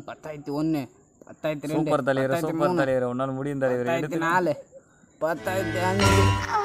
10,001 10,002 super தலைவர், super தலைவர். உன்னால் முடியும் தலைவர். 10,004 10,5